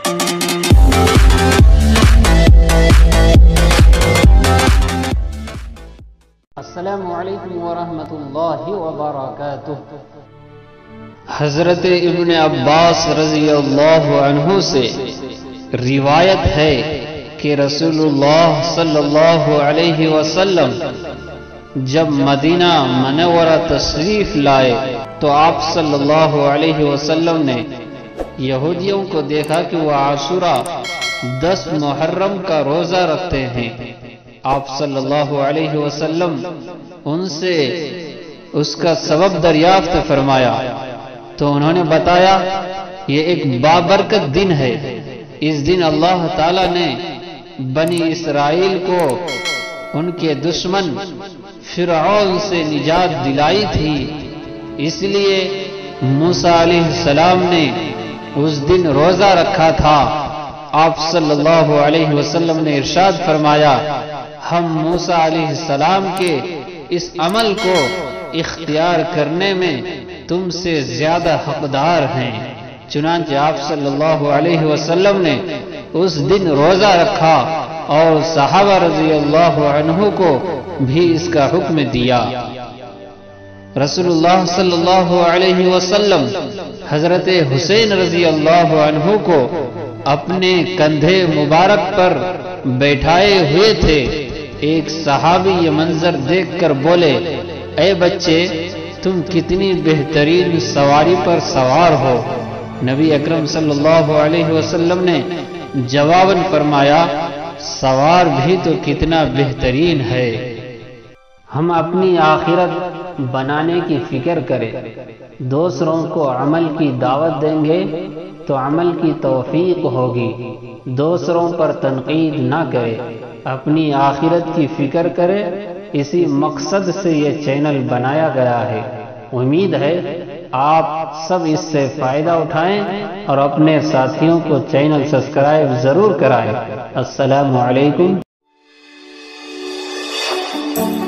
السلام علیکم ورحمۃ اللہ وبرکاتہ۔ حضرت ابن عباس رضی اللہ عنہ سے روایت ہے کہ رسول اللہ صلی اللہ علیہ وسلم جب مدینہ منورہ تشریف لائے تو آپ صلی اللہ علیہ وسلم نے یہودیوں کو دیکھا کہ وہ عاشورہ 10 محرم کا روزہ رکھتے ہیں۔ آپ صلی اللہ علیہ وسلم ان سے اس کا سبب دریافت فرمایا تو انہوں نے بتایا یہ ایک بابرکت دن ہے، اس دن اللہ تعالی نے بنی اسرائیل کو ان کے دشمن فرعون سے نجات دلائی تھی، اس لیے موسیٰ علیہ السلام نے اس دن روزہ رکھا تھا۔ آپ صلی اللہ علیہ وسلم نے ارشاد فرمایا ہم موسیٰ علیہ السلام کے اس عمل کو اختیار کرنے میں تم سے زیادہ حقدار ہیں، چنانچہ آپ صلی اللہ علیہ وسلم نے اس دن روزہ رکھا اور صحابہ رضی اللہ عنہ کو بھی اس کا حکم دیا۔ رسول اللہ صلی اللہ علیہ وسلم حضرت حسین رضی اللہ عنہ کو اپنے کندھے مبارک پر بیٹھائے ہوئے تھے۔ ایک صحابی یہ منظر دیکھ کر بولے اے بچے تم کتنی بہترین سواری پر سوار ہو۔ نبی اکرم صلی اللہ علیہ وسلم نے جواباً فرمایا سوار بھی تو کتنا بہترین ہے۔ ہم اپنی آخرت بنانے کی فکر کریں، دوسروں کو عمل کی دعوت دیں گے تو عمل کی توفیق ہوگی، دوسروں پر تنقید نہ کرے، اپنی آخرت کی فکر کرے، اسی مقصد سے یہ چینل بنایا گیا ہے۔ امید ہے آپ سب اس سے فائدہ اٹھائیں اور اپنے ساتھیوں کو چینل سبسکرائب ضرور کرائیں۔ السلام علیکم۔